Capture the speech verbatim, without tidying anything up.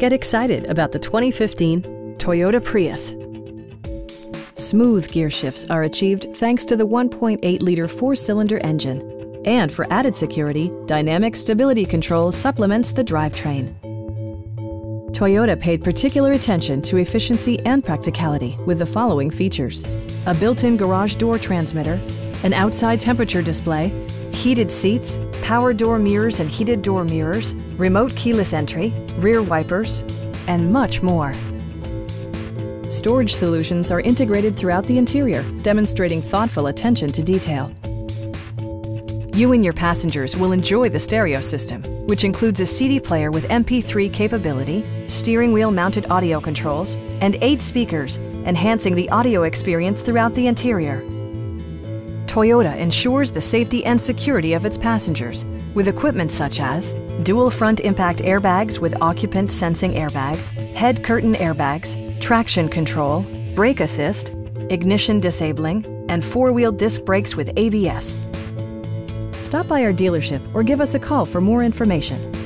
Get excited about the twenty fifteen Toyota Prius. Smooth gear shifts are achieved thanks to the one point eight liter four-cylinder engine. And for added security, dynamic stability control supplements the drivetrain. Toyota paid particular attention to efficiency and practicality with the following features: a built-in garage door transmitter, an outside temperature display, heated seats, power door mirrors and heated door mirrors, remote keyless entry, rear wipers, and much more. Storage solutions are integrated throughout the interior, demonstrating thoughtful attention to detail. You and your passengers will enjoy the stereo system, which includes a C D player with M P three capability, steering wheel mounted audio controls, and eight speakers, enhancing the audio experience throughout the interior. Toyota ensures the safety and security of its passengers with equipment such as dual front impact airbags with occupant sensing airbag, head curtain airbags, traction control, brake assist, ignition disabling, and four-wheel disc brakes with A B S. Stop by our dealership or give us a call for more information.